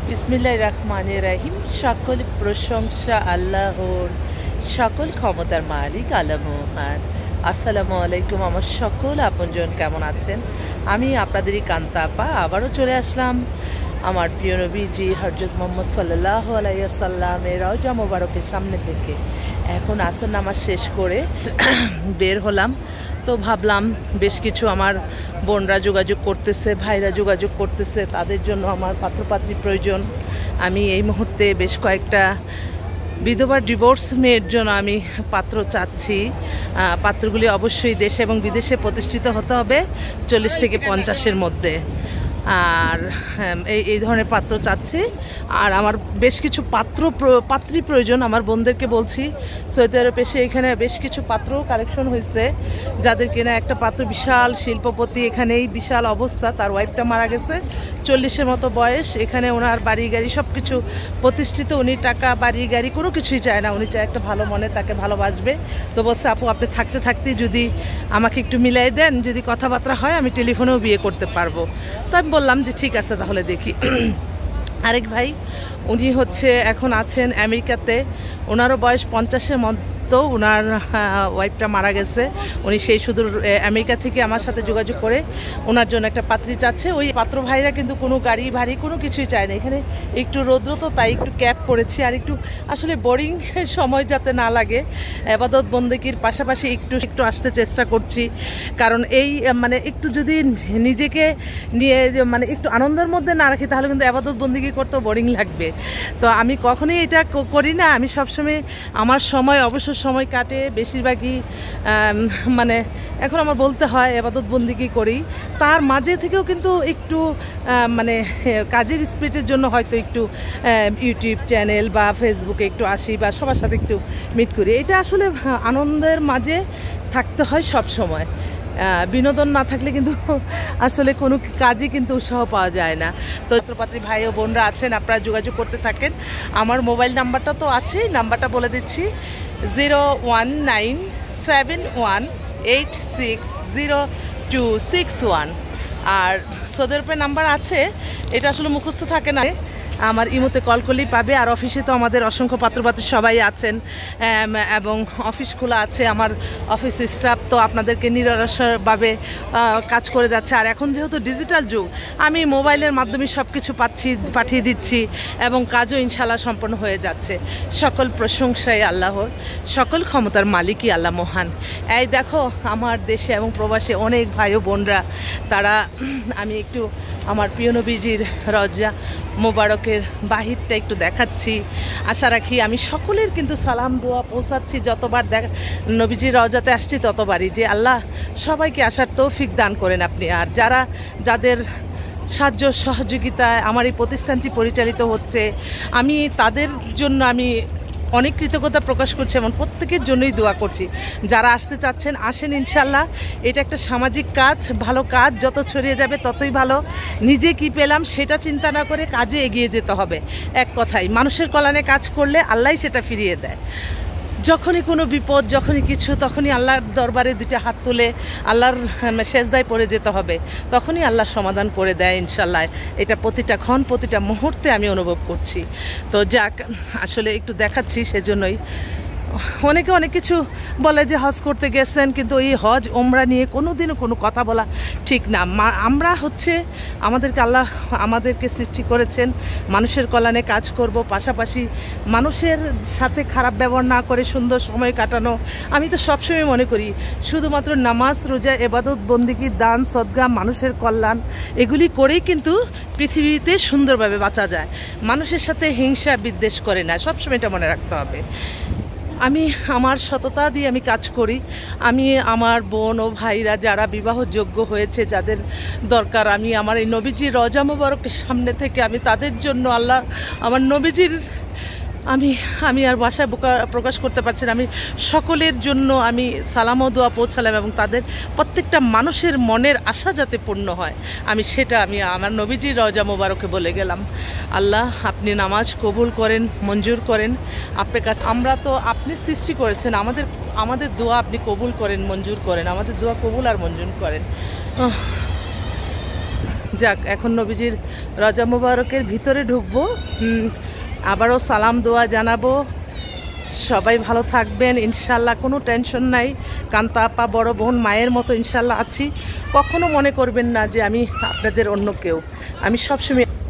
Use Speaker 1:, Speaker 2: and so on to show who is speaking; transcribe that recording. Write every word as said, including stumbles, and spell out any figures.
Speaker 1: বিসমিল্লাহির রহমানির রহিম। সকল প্রশংসা আল্লাহর, সকল ক্ষমতার মালিক আল্লাহ মহান। আসসালামু আলাইকুম আমার সকল আপনজন, কেমন আছেন? আমি আপনাদেরই কান্তা আপা আবারও চলে আসলাম আমার প্রিয় নবীজি হযরত মুহাম্মদ সাল্লাল্লাহু আলাইহি ওয়াসাল্লামের রওজা মোবারকের সামনে থেকে। এখন আসর নামাজ শেষ করে বের হলাম, তো ভাবলাম বেশ কিছু আমার বোনরা যোগাযোগ করতেছে, ভাইরা যোগাযোগ করতেছে, তাদের জন্য আমার পাত্রপাত্রী প্রয়োজন। আমি এই মুহূর্তে বেশ কয়েকটা বিধবা ডিভোর্স মেয়ের জন্য আমি পাত্র চাচ্ছি। পাত্রগুলি অবশ্যই দেশে এবং বিদেশে প্রতিষ্ঠিত হতে হবে চল্লিশ থেকে পঞ্চাশের মধ্যে, আর এই এই ধরনের পাত্র চাচ্ছি। আর আমার বেশ কিছু পাত্র পাত্রী প্রয়োজন। আমার বোনদেরকে বলছি, সৌদি আরব এসে এখানে বেশ কিছু পাত্র কালেকশন হয়েছে, যাদের কিনা একটা পাত্র বিশাল শিল্পপতি, এখানেই বিশাল অবস্থা, তার ওয়াইফটা মারা গেছে, চল্লিশের মতো বয়স, এখানে ওনার বাড়ি গাড়ি সব কিছু প্রতিষ্ঠিত, উনি টাকা বাড়ি গাড়ি কোনো কিছুই চায় না, উনি চায় একটা ভালো মনে তাকে ভালোবাসবে। তো বলছে আপু আপনি থাকতে থাকতে যদি আমাকে একটু মিলাই দেন, যদি কথাবার্তা হয় আমি টেলিফোনেও বিয়ে করতে পারবো। তো আমি বললাম যে ঠিক আছে তাহলে দেখি। আরেক ভাই, উনি হচ্ছে এখন আছেন আমেরিকাতে, ওনারও বয়স পঞ্চাশের মধ্যে, ওনার ওয়াইফটা মারা গেছে, উনি সেই শুধু আমেরিকা থেকে আমার সাথে যোগাযোগ করে ওনার জন্য একটা পাত্রী চাচ্ছে। ওই পাত্র ভাইরা কিন্তু কোনো গাড়ি ভাড়ি কোনো কিছুই চায় না। এখানে একটু রৌদ্র তো, তাই একটু ক্যাব পরেছি, আর একটু আসলে বোরিং সময় যাতে না লাগে, ইবাদত বন্দেগীর পাশাপাশি একটু একটু আসতে চেষ্টা করছি। কারণ এই মানে একটু যদি নিজেকে নিয়ে মানে একটু আনন্দের মধ্যে না রাখি, তাহলে কিন্তু ইবাদত বন্দেগী করতেও বোরিং লাগবে। তো আমি কখনোই এটা করি না, আমি সবসময় আমার সময় অবশ্য সময় কাটে বেশিরভাগই মানে এখন আমার বলতে হয় ইবাদত বন্দেগী করি, তার মাঝে থেকেও কিন্তু একটু মানে কাজের স্পিডের জন্য হয়তো একটু ইউটিউব চ্যানেল বা ফেসবুকে একটু আসি বা সবার সাথে একটু মিট করি। এটা আসলে আনন্দের মাঝে থাকতে হয় সব সময়, বিনোদন না থাকলে কিন্তু আসলে কোনো কাজই কিন্তু উৎসাহ পাওয়া যায় না। তো পাত্রী ভাই ও বোনরা আছেন, আপনারা যোগাযোগ করতে থাকেন। আমার মোবাইল নাম্বারটা তো আছে, নাম্বারটা বলে দিচ্ছি, zero one nine seven one eight six zero two six one. আর সৌদি আরবের নাম্বার আছে, এটা আসলে মুখস্থ থাকে না, আমার ইমোতে কল করলেই পাবে। আর অফিসে তো আমাদের অসংখ্য পাত্রপাত্রী সবাই আছেন এবং অফিস খোলা আছে, আমার অফিস স্টাফ তো আপনাদেরকে নিরলসভাবে কাজ করে যাচ্ছে। আর এখন যেহেতু ডিজিটাল যুগ, আমি মোবাইলের মাধ্যমে সব কিছু পাচ্ছি, পাঠিয়ে দিচ্ছি এবং কাজও ইনশাল্লাহ সম্পন্ন হয়ে যাচ্ছে। সকল প্রশংসাই আল্লাহর, সকল ক্ষমতার মালিকই আল্লাহ মহান। এই দেখো আমার দেশে এবং প্রবাসে অনেক ভাই ও বোনরা, তারা আমি একটু আমার প্রিয় নবীজির রওজা মোবারকের বাহিরটা একটু দেখাচ্ছি। আশা রাখি আমি সকলের কিন্তু সালাম দোয়া পৌঁছাচ্ছি, যতবার দেখ নবীজির রওজাতে আসছি ততবারই, যে আল্লাহ সবাইকে আসার তৌফিক দান করেন আপনি। আর যারা যাদের সাহায্য সহযোগিতায় আমার এই প্রতিষ্ঠানটি পরিচালিত হচ্ছে, আমি তাদের জন্য আমি অনেক কৃতজ্ঞতা প্রকাশ করছি এবং প্রত্যেকের জন্যই দোয়া করছি। যারা আসতে চাচ্ছেন আসেন ইনশাল্লাহ। এটা একটা সামাজিক কাজ, ভালো কাজ যত ছড়িয়ে যাবে ততই ভালো। নিজে কি পেলাম সেটা চিন্তা না করে কাজে এগিয়ে যেতে হবে। এক কথাই মানুষের কল্যাণে কাজ করলে আল্লাহই সেটা ফিরিয়ে দেয়। যখনই কোনো বিপদ, যখনই কিছু, তখনই আল্লাহর দরবারে দুইটা হাত তুলে আল্লাহর সেজদায় পড়ে যেতে হবে, তখনই আল্লাহ সমাধান করে দেয় ইনশাল্লাহ। এটা প্রতিটা ক্ষণ প্রতিটা মুহূর্তে আমি অনুভব করছি। তো যাক, আসলে একটু দেখাচ্ছি সেজন্যই। অনেকে অনেক কিছু বলে যে হজ করতে গেছেন, কিন্তু এই হজ ওমরা নিয়ে কোনো দিনও কোনো কথা বলা ঠিক না। আমরা হচ্ছে আমাদেরকে আল্লাহ আমাদেরকে সৃষ্টি করেছেন মানুষের কল্যাণে কাজ করব, পাশাপাশি মানুষের সাথে খারাপ ব্যবহার না করে সুন্দর সময় কাটানো। আমি তো সবসময় মনে করি শুধুমাত্র নামাজ রোজা ইবাদত বন্দেগী দান সদকা মানুষের কল্যাণ এগুলি করেই কিন্তু পৃথিবীতে সুন্দরভাবে বাঁচা যায়। মানুষের সাথে হিংসা বিদ্বেষ করে না, সবসময় এটা মনে রাখতে হবে। আমি আমার সততা দিয়ে আমি কাজ করি। আমি আমার বোন ও ভাইরা যারা বিবাহযোগ্য হয়েছে, যাদের দরকার, আমি আমার এই নবীজির রওজা মোবারকের সামনে থেকে আমি তাদের জন্য আল্লাহ আমার নবীজির আমি আমি আর ভাষায় প্রকাশ করতে পারছি না, আমি সকলের জন্য আমি সালাম ও দোয়া পৌঁছালাম এবং তাদের প্রত্যেকটা মানুষের মনের আশা যাতে পূর্ণ হয়, আমি সেটা আমি আমার নবীজির রওজা মোবারকে বলে গেলাম। আল্লাহ আপনি নামাজ কবুল করেন, মঞ্জুর করেন। আপনার কাছে আমরা তো আপনি সৃষ্টি করেছেন, আমাদের আমাদের দোয়া আপনি কবুল করেন, মঞ্জুর করেন, আমাদের দোয়া কবুল আর মঞ্জুর করেন। যাক, এখন নবীজির রজা মুবারকের ভিতরে ঢুকবো। আবারও সালাম দোয়া জানাবো, সবাই ভালো থাকবেন ইনশাল্লাহ, কোনো টেনশন নাই। কান্তা আপা বড় বোন মায়ের মতো ইনশাল্লাহ আছি, কখনো মনে করবেন না যে আমি আপনাদের অন্য কেউ। আমি সবসময়